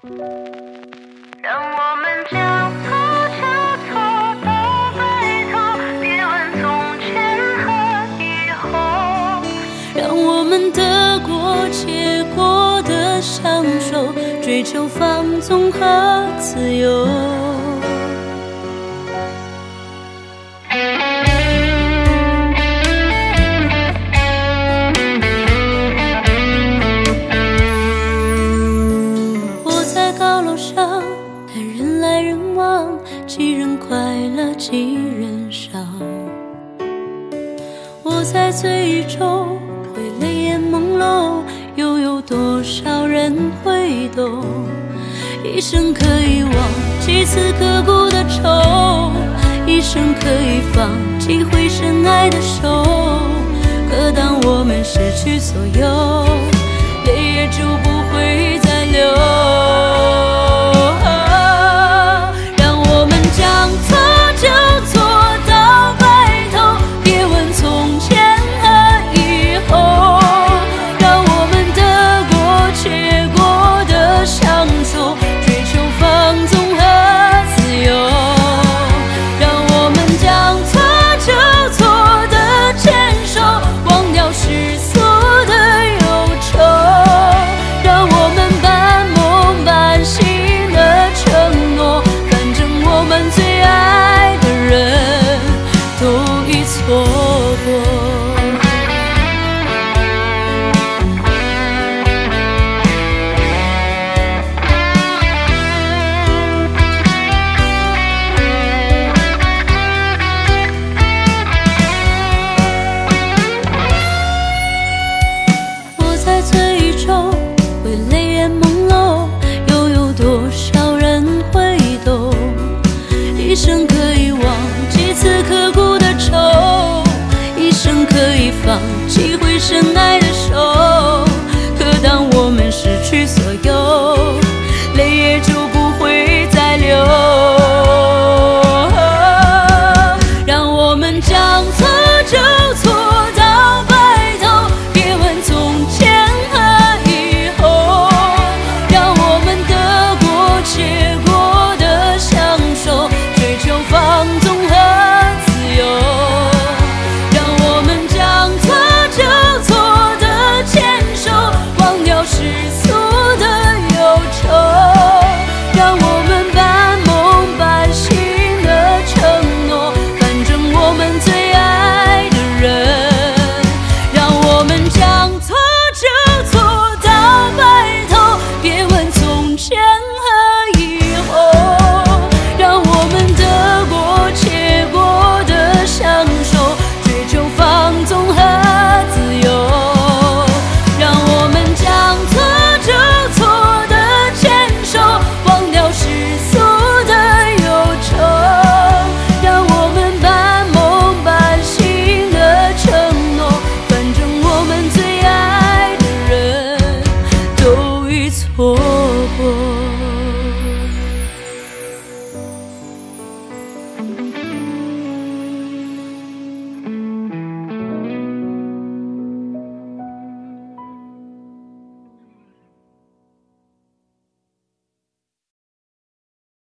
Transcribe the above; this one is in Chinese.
让我们将错交错到白头，别问从前和以后。 让我们得过且过的享受，追求放纵和自由。看人来人往，几人快乐几人伤。我在醉意中会泪眼朦胧，又有多少人会懂？一生可以忘几次刻骨的仇，一生可以放几回深爱的手。可当我们失去所有，泪也就不会再流。将错就错到白头，别问从前和以后。让我们得过且过的享受，追求放纵和自由。让我们将错就错的牵手，忘掉世俗的忧愁。让我们半梦半醒的承诺，我们最爱的人都已错过。我在醉意中会泪眼朦胧，又有多少人会懂？一生可以忘几次刻骨的仇，一生可以放几回深爱的手。可当我们失去所有，泪也就不会再流。让我们将错就错到白头，别问从前和以后。让我们得过且过的享受，追求放纵和自由。让我们将错就错的牵手，忘掉世俗的忧愁。让我们半梦半醒的承诺，反正我们最爱的人。让我们将错就错到白头，别问从前和以后。让我们得过且过的享受，追求放纵和自由。让我们将错就错的牵手，忘掉世俗的忧愁。让我们半梦半醒的承诺，反正我们最爱的人都已错过。